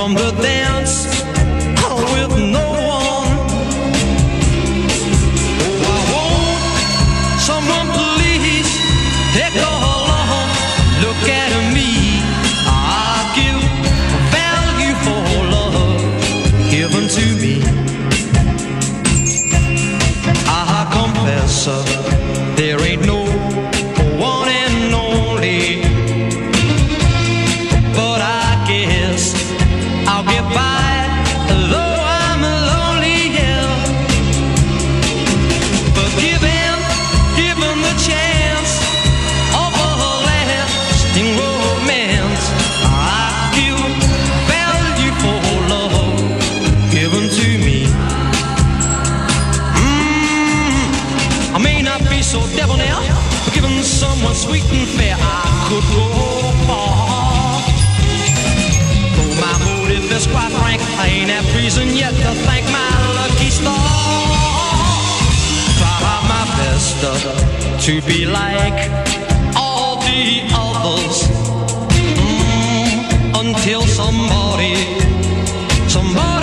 from the dance with no one. Oh, I want someone please take along. Look at me, I give value for love given to me. I confess there ain't no one and only, but I guess I'll get by, though I'm lonely, yeah. But given the chance of a lasting romance, I give value for love given to me. I may not be so debonair, but given someone sweet and fair, I could go far. Though my motive is quite frank, I ain't have reason yet to thank my lucky star. Try my best to be like all the others, until somebody